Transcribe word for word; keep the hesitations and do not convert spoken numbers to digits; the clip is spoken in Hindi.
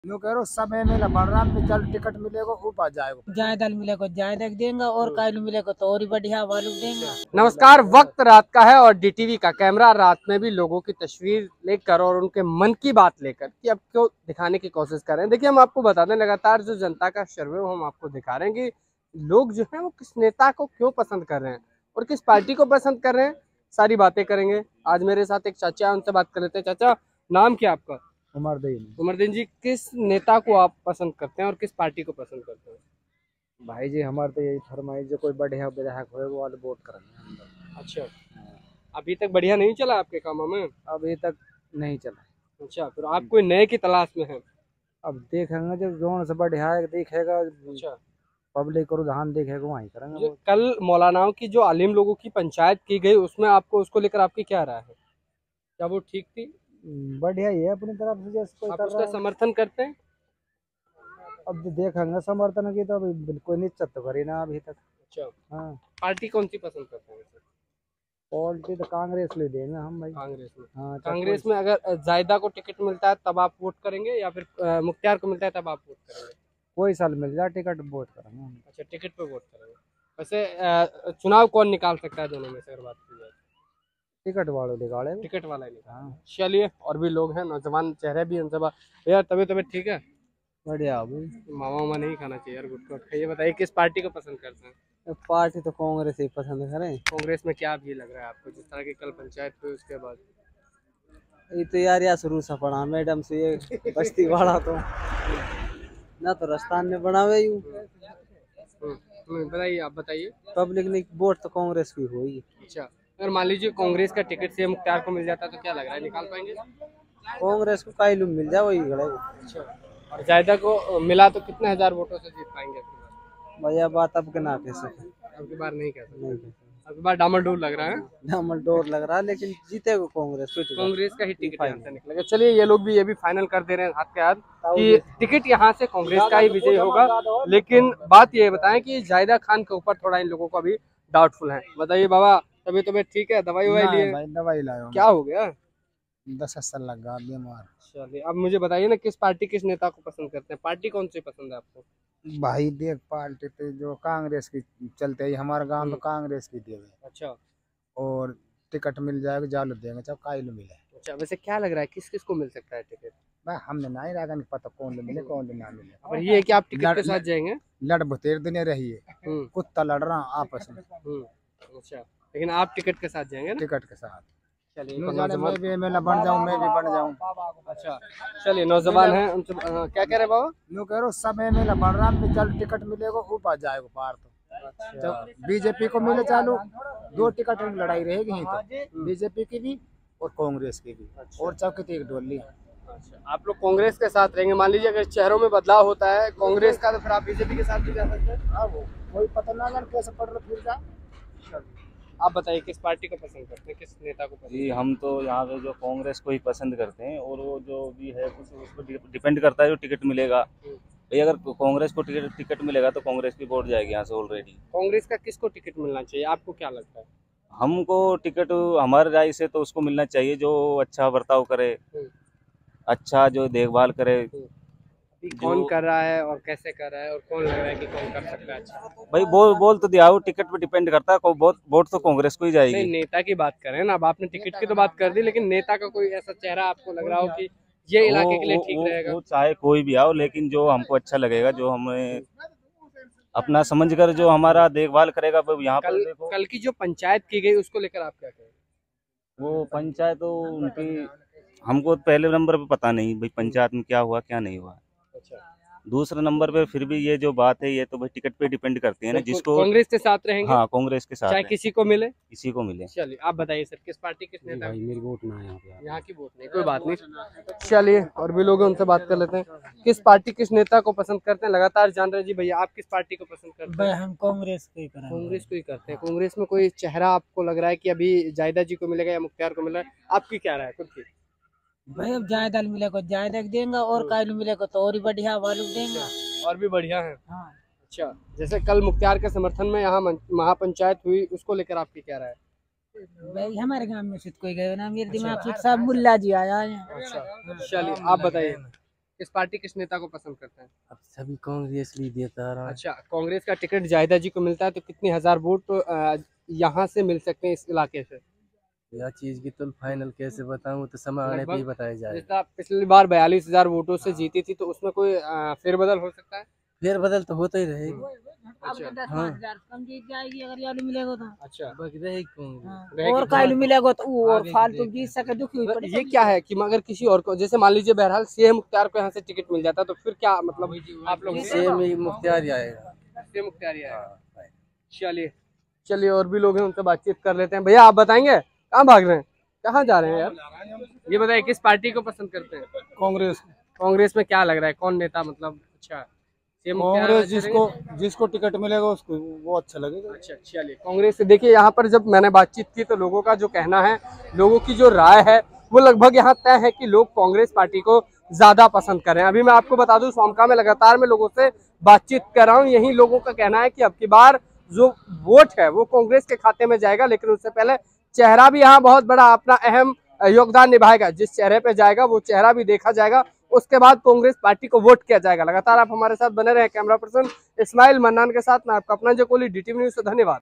यूँ कह रो समय में बढ़ रहा पे जल टिकट मिलेगा ऊपर जाएगा जाए दल मिले को जाए देख देंगे और कायलू मिले को तो और ही बढ़िया वालू देंगे। नमस्कार, वक्त रात का है और डीटीवी का कैमरा रात में भी लोगों की तस्वीर लेकर और उनके मन की बात लेकर कि अब क्यों दिखाने की कोशिश कर रहे हैं। देखिए, हम आपको बता दें, लगातार जो जनता का सर्वे वो हम आपको दिखा रहे हैं कि लोग जो है वो किस नेता को क्यों पसंद कर रहे हैं और किस पार्टी को पसंद कर रहे हैं। सारी बातें करेंगे। आज मेरे साथ एक चाचा है, उनसे बात कर लेते हैं। चाचा, नाम क्या आपका? उमरदीन। उमरदीन जी, किस नेता को आप पसंद करते हैं और किस पार्टी को पसंद करते हैं? भाई जी हमारे तो यही फरमाइश जो कोई बढ़िया विधायक हो वो वाले वोट करेंगे। अच्छा, अभी तक बढ़िया नहीं चला आपके कामों में? अभी तक नहीं चला। अच्छा, फिर आप कोई नए की तलाश में हैं? अब देखेंगे जब जोन से बढ़िया देखेगा, अच्छा, पब्लिक को रुझान देखेगा वहीं करेंगे जो वोट। कल मौलानाओं की जो आलिम लोगों की पंचायत की गई उसमें आपको उसको लेकर आपकी क्या राय है? क्या वो ठीक थी? बढ़िया ही है अपनी तरफ से जैसे कोई आप कर उसका रहा है। समर्थन करते हैं? अब देखेंगे समर्थन की तो अभी बिल्कुल निश्चित तो करी ना अभी तक। अच्छा, हाँ, पार्टी कौन सी पसंद करते हैं वैसे? पार्टी तो कांग्रेस ले देंगे हम भाई। कांग्रेस में? हाँ, कांग्रेस में अगर जायदा को टिकट मिलता है तब आप वोट करेंगे या फिर अ, मुख्तार को मिलता है तब आप वोट करेंगे? कोई साल मिल जाए टिकट वोट करेंगे हम। अच्छा, टिकट पे वोट करेंगे। वैसे अ, चुनाव कौन निकाल सकता है दोनों में से अगर बात की जाए? टिकट वालों निकाले। टिकट वाला ही निकाल। हाँ, चलिए, और भी लोग हैं, नौजवान चेहरे भी हैं उनसे बात। भैया, तबीयत तबीयत ठीक है? बढ़िया भाई। मावा वामा नहीं खाना चाहिए यार, गुटखा वुटखा। ये बताइए, किस पार्टी को पसंद करते हैं? पार्टी तो कांग्रेस ही पसंद करें। कांग्रेस में क्या भी लग रहा है आपको, जिस तरह की कल पंचायत हुई उसके बाद? ये तो यार या शुरू से पढ़ा मैडम से ये बस्ती वाला तो ना तो राजस्थान में बना हुआ यू। हम्म, हम्म, बताइए, आप बताइए। पब्लिक ने वोट तो कांग्रेस की हुई। अच्छा, अगर मान लीजिए कांग्रेस का टिकट से मुख्तार को मिल जाता तो क्या लग रहा है, निकाल पाएंगे? कांग्रेस को कायलू मिल जाए वही गड़ेगा। अच्छा, और जायदा को मिला तो कितने हजार वोटों से जीत पाएंगे आपकी बार? भैया बात अब के ना कह सके। अब की बार नहीं कह सकते। नहीं कह सकते। अब की बार डामाडोल लग रहा है। डामल डोर लग रहा है लेकिन जीतेगा कांग्रेस कुछ कांग्रेस का ही टिकट यहाँ से निकलेगा। चलिए, ये लोग भी ये भी फाइनल कर दे रहे हैं हाथ के हाथ कि टिकट यहाँ से कांग्रेस का ही विजय होगा। लेकिन बात ये बताएं कि जायदा खान के ऊपर थोड़ा इन लोगों को अभी डाउटफुल है। बताइए बाबा, तबीयत तबीयत ठीक है? दवाई ववाई लिए? भाई दवाई लाया क्या हो गया? दस अस्तर लग गया बीमार। चलिए, अब मुझे बताइए ना, किस पार्टी किस नेता को पसंद करते हैं? पार्टी कौन सी पसंद है आपको? भाई देख पार्टी तो जो कांग्रेस की चलते ही हमारे गांव में कांग्रेस की देवे अच्छा, और टिकट मिल जाएगा जालू देंगे चाहे कायलू मिले। अच्छा, वैसे क्या लग रहा है किस किस को मिल सकता है टिकट? भाई हमने ना ही रहा पता कौन ले मिले कौन ले ना मिले। और ये है कि आप टिकट लड़- के साथ जाएंगे? लड़ बतेर दुनिया रही है, हम्म, कुत्ता लड़ रहा आपस में हम्म, अच्छा, लेकिन आप टिकट के साथ जाएंगे ना? टिकट के साथ। चलिए, नो तो जाने मैं नौजवान। भी एमएलए बन जाऊं मैं भी बन जाऊं। अच्छा, चलिए, नौजवान हैं उनसे अ, क्या कह रहे हैं बाबा? नो कह रो सब एमएलए बन रहा पे जल टिकट मिलेगा ऊपर जाएगा पार तो। अच्छा, जब बीजेपी को मिले चालू दो टिकट में लड़ाई रहेगी यहीं तो बीजेपी की भी और कांग्रेस की भी। अच्छा। और चौकी तो एक डोली। अच्छा, आप लोग कांग्रेस के साथ रहेंगे। मान लीजिए अगर शहरों में बदलाव होता है कांग्रेस का तो फिर आप बीजेपी के साथ भी जा सकते हैं। अब कोई पता ना अगर कैसे पड़ रहा फिर जा। आप बताइए, किस पार्टी को पसंद करते हैं, किस नेता को पसंद? जी हम तो यहाँ पे जो कांग्रेस को ही पसंद करते हैं और वो जो भी है कुछ उस पर डिपेंड करता है जो टिकट मिलेगा। भाई अगर कांग्रेस को टिकट टिकट मिलेगा तो कांग्रेस की वोट जाएगी यहाँ से ऑलरेडी। कांग्रेस का किसको टिकट मिलना चाहिए, आपको क्या लगता है? हमको टिकट हमारे राय से तो उसको मिलना चाहिए जो अच्छा बर्ताव करे, अच्छा जो देखभाल करे। अभी कौन कर रहा है और कैसे कर रहा है और कौन लग रहा है कि कौन कर सकता है अच्छा? भाई बोल बोल तो दिया, वो टिकट पे डिपेंड करता है, वोट वोट तो कांग्रेस को ही नहीं, जाएगी। नेता की बात करें ना। अब आपने टिकट की तो बात कर दी, लेकिन नेता का कोई ऐसा चेहरा आपको लग रहा हो कि ये इलाके के लिए वो, ठीक वो, रहेगा? वो चाहे कोई भी आओ लेकिन जो हमको अच्छा लगेगा, जो हमें अपना समझ कर जो हमारा देखभाल करेगा वो यहाँ पर कल देखो। कल की जो पंचायत की गई उसको लेकर आप क्या कहेंगे? वो पंचायत तो उनकी हमको पहले नंबर पे पता नहीं भाई पंचायत में क्या हुआ क्या नहीं हुआ। अच्छा, दूसरे नंबर पे फिर भी ये जो बात है ये तो भाई टिकट पे डिपेंड करती है ना, तो जिसको कांग्रेस के साथ रहेंगे? हाँ कांग्रेस के साथ चाहे है, किसी को मिले? किसी को मिले। चलिए, आप बताइए सर, किस पार्टी किस नेता? भाई मेरी वोट ना है यहाँ पे। यहाँ की वोट नहीं, कोई बात नहीं। चलिए, और भी लोग हैं उनसे बात कर लेते हैं। किस पार्टी किस नेता को पसंद करते हैं, लगातार जान रहे जी। भैया, आप किस पार्टी को पसंद करते भाई हैं? हम कांग्रेस को ही करेंगे। कांग्रेस को ही करते हैं। कांग्रेस में कोई चेहरा आपको लग रहा है कि अभी जायदा जी को मिलेगा या मुख्तार को मिल रहा है? आपकी क्या राय है खुद की? भाई अब जाए दल मिले को जाए देख देंगे और कायलू मिले को तो और ही बढ़िया वालू देंगे। और भी बढ़िया है। हाँ, अच्छा, जैसे कल मुख्तार के समर्थन में यहाँ मन- महापंचायत हुई, उसको लेकर आपकी क्या राय है? भाई हमारे गांव में से कोई गए ना, मेरे दिमाग से सब मुल्ला जी आया है। अच्छा, चलिए, आप बताइए, किस पार्टी किस नेता को पसंद करते हैं? अब सभी कांग्रेस लिए देता रहा। अच्छा, कांग्रेस का टिकट जाहिदा जी को मिलता है तो कितनी हजार वोट तो अ, यहाँ से मिल सकते हैं इस इलाके से? यह चीज की तो फाइनल कैसे बताऊं, तो समय आने पे ही बताया जाए। जैसा पिछली बार बयालीस हजार वोटों से जीती थी तो उसमें कोई अ, फेरबदल हो सकता है? फेर बदल तो होता ही रहेगा। अब तो दस हाँ। पाँच हजार कम जीत जाएगी अगर यालू मिलेगा तो। अच्छा, बाकी रहेगी कांग्रेस। हाँ, रहेगी और कायलू मिलेगा तो वो और आगे फालतू देखते जीत सके दुखी हुई पड़ी। ये क्या है कि मगर किसी और को, जैसे मान लीजिए बहरहाल सीएम मुख्तार को यहाँ से टिकट मिल जाता तो फिर क्या मतलब आप लोग सेम ही मुख्तियार ही आएगा। सीएम मुख्तार ही आएगा। हाँ। चलिए चलिए, और भी लोग हैं उनसे बातचीत कर लेते हैं। भैया आप बताएंगे कहाँ भाग रहे हैं, कहाँ जा रहे हैं यार? ये बताइए किस पार्टी को पसंद करते हैं? कांग्रेस। कांग्रेस में क्या लग रहा है, कौन नेता मतलब अच्छा? सीएम मुख्तार कांग्रेस अच्छे जिसको रहेंगे? जिसको टिकट मिलेगा उसको वो अच्छा लगेगा। अच्छा, चलिए कांग्रेस से। देखिए यहाँ पर जब मैंने बातचीत की तो लोगों का जो कहना है, लोगों की जो राय है वो लगभग यहाँ तय है कि लोग कांग्रेस पार्टी को ज्यादा पसंद करें। अभी मैं आपको बता दूं सोमका में लगातार मैं लोगों से बातचीत कर रहा हूँ, यही लोगों का कहना है कि अब की बार जो वोट है वो कांग्रेस के खाते में जाएगा, लेकिन उससे पहले चेहरा भी यहाँ बहुत बड़ा अपना अहम योगदान निभाएगा। जिस चेहरे पे जाएगा वो चेहरा भी देखा जाएगा, उसके बाद कांग्रेस पार्टी को वोट किया जाएगा। लगातार आप हमारे साथ बने रहे। कैमरा पर्सन इस्माइल मन्नान के साथ मैं आपका अपना जो कोहली, डीटीवी न्यूज़ से। धन्यवाद।